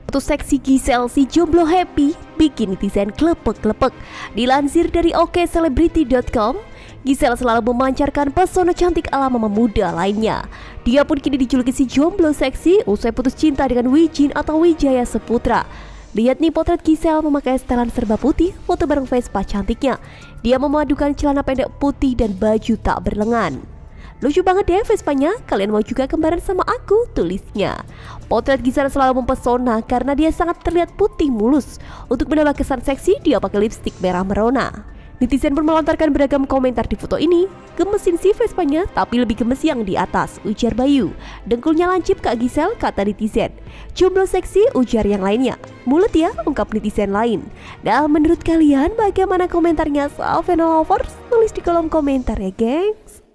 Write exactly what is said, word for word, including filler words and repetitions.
Foto seksi Giselle si jomblo happy bikin netizen klepek-klepek. Dilansir dari oke celebrity dot com, Giselle selalu memancarkan pesona cantik ala mama muda lainnya. Dia pun kini dijuluki si jomblo seksi usai putus cinta dengan Wijin atau Wijaya Saputra. Lihat nih potret Giselle memakai setelan serba putih, foto bareng Vespa cantiknya. Dia memadukan celana pendek putih dan baju tak berlengan. Lucu banget deh Vespanya, kalian mau juga kembaran sama aku, tulisnya. Potret Giselle selalu mempesona karena dia sangat terlihat putih mulus. Untuk menambah kesan seksi, dia pakai lipstik merah merona. Netizen pun melontarkan beragam komentar di foto ini. Gemesin si Vespanya, tapi lebih gemes yang di atas, ujar Bayu. Dengkulnya lancip Kak Giselle, kata netizen. Jomblo seksi, ujar yang lainnya. Mulut ya, ungkap netizen lain. Dan menurut kalian bagaimana komentarnya? So, Veno lovers, tulis di kolom komentar ya gengs.